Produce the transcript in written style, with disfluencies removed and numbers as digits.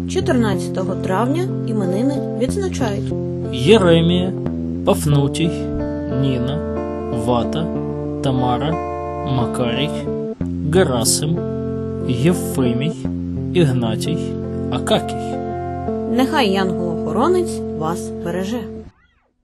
14 травня іменини відзначають Єремія, Пафнутій, Ніна, Вата, Тамара, Макарій, Герасим, Євфимій, Ігнатій, Акакій. Нехай янгол-охоронець вас береже.